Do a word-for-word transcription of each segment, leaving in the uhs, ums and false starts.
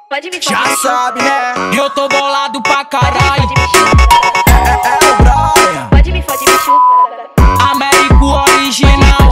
Pode me Já sabe, né? Eu tô bolado pra caralho. É, é o Brian. Pode me fode, me chupa. Américo original.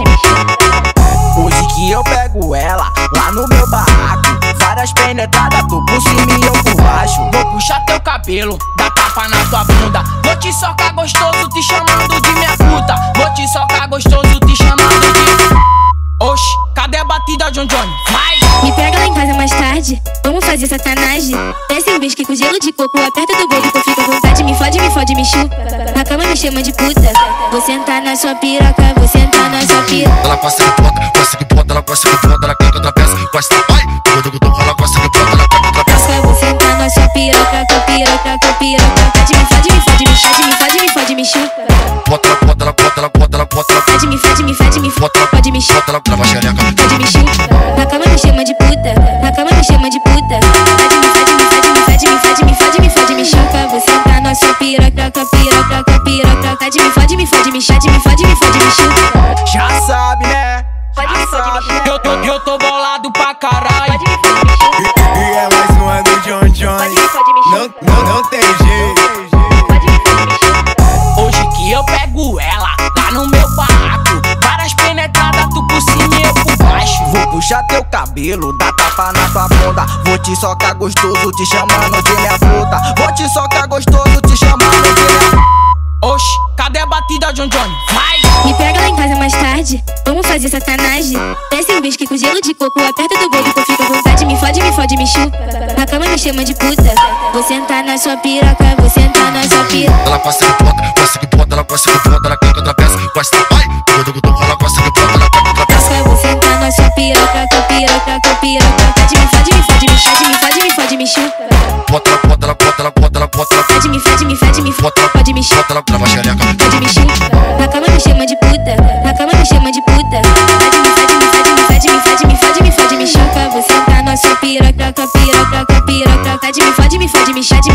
Hoje que eu pego ela lá no meu barraco, várias penetradas, tu por cima e eu por baixo. Vou puxar teu cabelo, dar tapa na tua bunda. Vou te socar gostoso, te chamando de minha puta. Vou te socar gostoso, te chamando de... Oxi, cadê a batida, John John? Vai! Me pega lá em casa mais tarde, vamos fazer sacanagem. Desce um whisky com gelo de coco, aperta do bolo que eu fico à vontade. Me fode, me fode, me chupa. Na cama me chama de puta. Vou sentar na sua piroca, vou sentar na sua piroca. Ela gosta que bota, gosta que bota, ela gosta que bota, ela quer que outra peça, gosta, vai! Ela gosta que bota, ela quer que outra peça. Vou sentar na sua piroca, com piroca, com piroca. Fode, me fode, me fode, me fode, me fode, me fode, me chupa. Bota, ela bota, ela bota, ela bota, ela bota, ela Fode, me fode, me fode, me fode, pode me chupa. bota, ela grava a xereca. Pode me chupa. Na cama me chama de puta, na cama me chama de puta. Fode, me fode, me fode, me fode, me fode, me fode, me fode, me chupa. Vou sentar na sua piroca, com piroca, com piroca. Fode, me fode, me fode, me fode, me fode, me fode, me chupa. Já sabe, né? Pode me fode, me chupa. Eu tô, eu tô bolado pra caralho. Pode me fode, me chupa. E é mais uma do John John. Pode me fode, me chupa. Não, não, não tem jeito. Pode me fode, me chupa. Hoje que eu pego ela lá no meu barraco, várias penetradas, tu por cima e eu por baixo. Vou puxar teu cabelo, dar tapa na tua bunda. Vou te socar gostoso, te chamando de minha puta. Vou te socar gostoso, te chamando de minha... Oxi, cadê a batida, John John? Vai! Me pega lá em casa mais tarde, vamos fazer sacanagem. Desce um whisky com gelo de coco, aperta do bolo que eu fico à vontade. Me fode, me fode, me chupa. Na cama me chama de puta. Vou sentar na sua piroca, vou sentar na sua piroca. Ela gosta que bota, gosta que bota, ela gosta que bota, ela quer que outra peça, gosta, vai! Ela gosta que bota, ela quer que outra peça. Vou sentar na sua piroca, com piroca, com piroca. Fode, me fode, me fode, me fode, me fode, me fode, me chupa. Bota, ela bota, ela bota, ela bota, ela bota, ela Fode, me fode, me fode, me fode, pode me chupa. bota, ela grava a xereca. Pode me chupa. Na cama me chama de puta, na cama me chama de puta. Fode, me fode, me fode, me fode, me fode, me fode, me fode, me chupa. Vou sentar na sua piroca, com piroca, com piroca. Fode, me fode, me fode, me fode,